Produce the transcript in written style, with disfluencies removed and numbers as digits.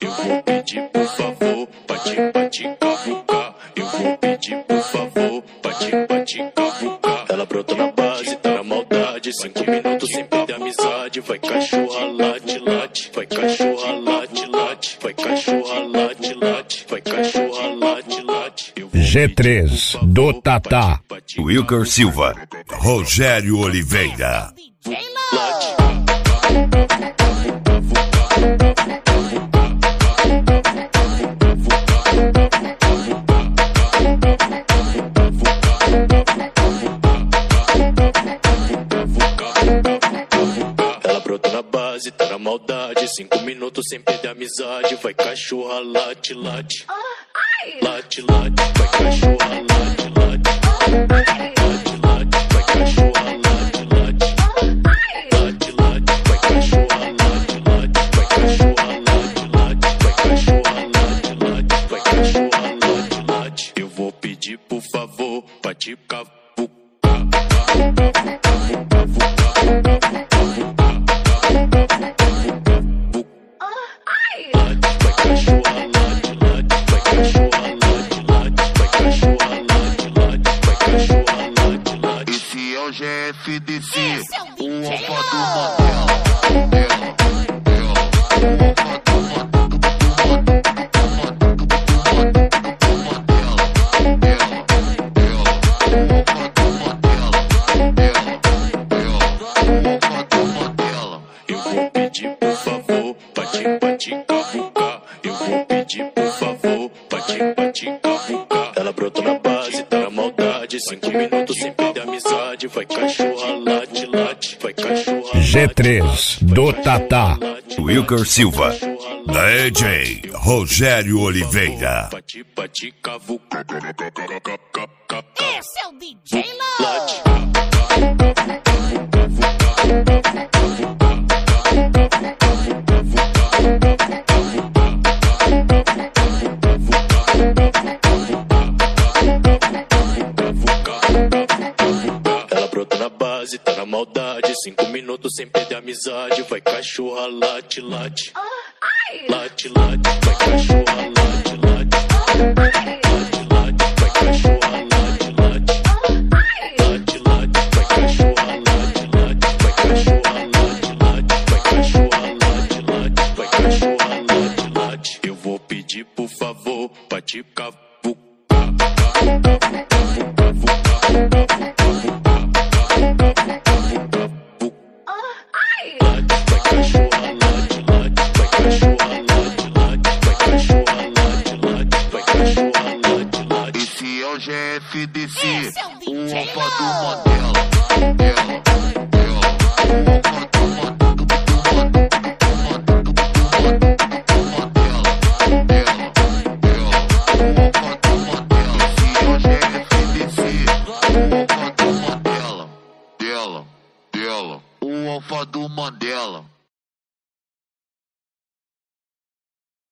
Eu vou pedir por favor pra te cavucar. Eu vou pedir por favor pra te cavucar. Ela brotou na base, tá na maldade. 5 minutos sem perder amizade. Vai cachorra, late, late. Vai cachorra, late, late. Vai cachorra, late, late. Vai cachorra, late, late. G3 do Tatá. Wilker Silva, Rogério Oliveira. Ela brotou na base, tá na maldade. 5 minutos sem perder amizade. Vai cachorra, late, late. Late, late. Vai cachorra, late, late. Late, late. Vai cachorra, late, late. Late, late. Vai cachorra, late, late. Vai cachorra, late, late. Vai cachorra, late, late. Vai cachorra, late, late. Eu vou pedir por favor pra te cavucar. Esse é o GFDC, o Alfa do Eu vou pedir por favor pra te cavucar. Eu vou pedir por favor pra te cavucar. Ela brotou na base, tá na maldade. 5 minutos sem perder amizade. Vai cachorra, late, late. Vai cachorra, G3 do Tatá. Wilker Silva, DJ Rogério Oliveira. Pra te cavucar. Esse é o DJ Late. Ela brotou na base, tá na maldade. 5 minutos sem perder amizade. Vai cachorra, late, late. Late, late. Vai cachorra, late, late. Late, late. Vai cachorra, late, late. Late, late. Vai cachorra, late, late. Vai cachorra, late, late. Vai cachorra, late, late. Vai cachorra, late, late. Eu vou pedir por favor pra te cavucar. Esse é o GFDC, Esse é o o DJ Alfa do Lô. Mandela. O Alfa do Mandela.